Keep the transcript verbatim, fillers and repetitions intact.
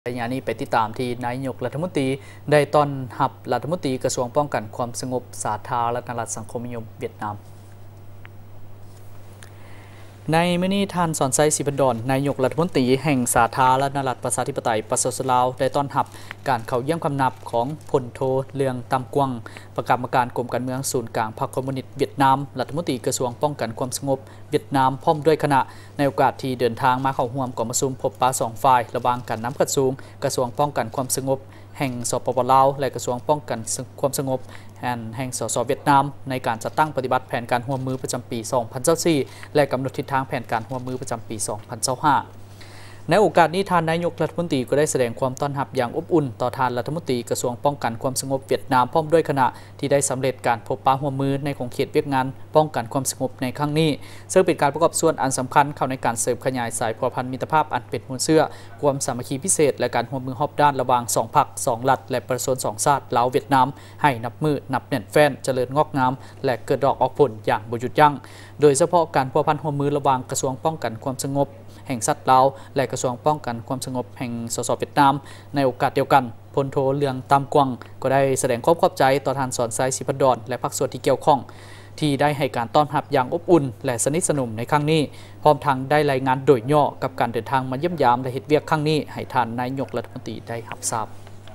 รายงานนี้ไปติดตามที่นายกรัฐมนตรีได้ต้อนรับรัฐมนตรีกระทรวงป้องกันความสงบสาธารณรัฐสังคมนิยมเวียดนามในมื้อนี้ท่านสอนไซศิบันดอนนายกรัฐมนตรีแห่งสาธารณรัฐประชาธิปไตยประชาชนลาวได้ต้อนรับการเข้าเยี่ยมคำนับของพลโทเลืองตำกวงประกรรมการกรมการเมืองศูนย์กลางพรรคคอมมิวนิสต์เวียดนามรัฐมนตรีกระทรวงป้องกันความสงบเวียดนามพร้อมด้วยคณะในโอกาสที่เดินทางมาเข้าร่วมกองประชุมพบปะสองฝ่ายระหว่างการนำกระทรวงกระทรวงป้องกันความสงบแห่งสปปลาวและกระทรวงป้องกันความสงบแห่งสสเวียดนามในการจัดตั้งปฏิบัติแผนการร่วมมือประจำปี สองพันยี่สิบสี่ และกำหนดทิศทางแผนการร่วมมือประจำปี สองพันยี่สิบห้า ในโอกาสนี้ท่านนายกรัฐมนตรีก็ได้แสดงความต้อนรับอย่างอบอุ่นต่อท่านรัฐมนตรีกระทรวงป้องกันความสงบเวียดนามพร้อมด้วยคณะที่ได้สำเร็จการพบปะร่วมมือในของเขตเวียกงานป้องกันความสงบในครั้งนี้ซึ่งเป็นการประกอบส่วนอันสำคัญเข้าในการเสริมขยายสายพัวพันธ์มิตรภาพอันเป็นมูลเชื่อความสามัคคีพิเศษและการร่วมมือรอบด้านระหว่างสองพรรคสองรัฐและประชาชนสองชาติลาวเวียดนามให้นับมือนับแน่นแฟ้นเจริญงอกงามและเกิดดอกออกผลอย่างบ่หยุดยั้งโดยเฉพาะการพัวพันธ์ร่วมมือระหว่างกระทรวงป้องกันความสงบแห่งสัตว์ลาวและกระทรวงป้องกันความสงบแห่งสสเวียดนามในโอกาสเดียวกันพลโทเลืองตำกวงก็ได้แสดงความขอบใจต่อท่านสอนไซศิบันดอนและภาคส่วนที่เกี่ยวข้องที่ได้ให้การต้อนรับอย่างอบอุ่นและสนิทสนมในครั้งนี้พร้อมทั้งได้รายงานโดยย่อกับการเดินทางมาเยี่ยมยามและเฮ็ดเวียกครั้งนี้ให้ท่านนายกรัฐมนตรีได้รับทราบ